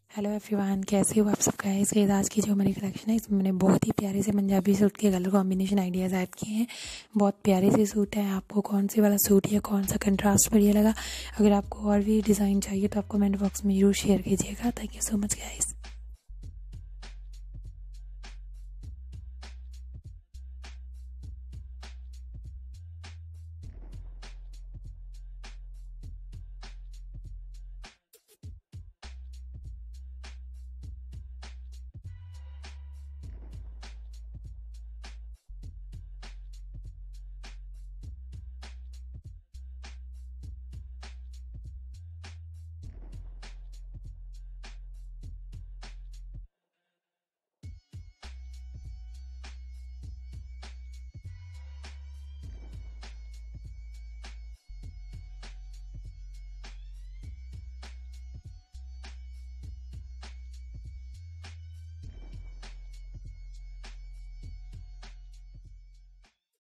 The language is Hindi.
हेलो एवरीवन, कैसे हो आप सब गाइस। आज की जो हमारी कलेक्शन है इसमें मैंने बहुत ही प्यारे से पंजाबी सूट के कलर कॉम्बिनेशन आइडियाज़ ऐड किए हैं। बहुत प्यारे से सूट है। आपको कौन से वाला सूट या कौन सा कंट्रास्ट बढ़िया लगा। अगर आपको और भी डिज़ाइन चाहिए तो आप कमेंट बॉक्स में जरूर शेयर कीजिएगा। Thank you so much guys.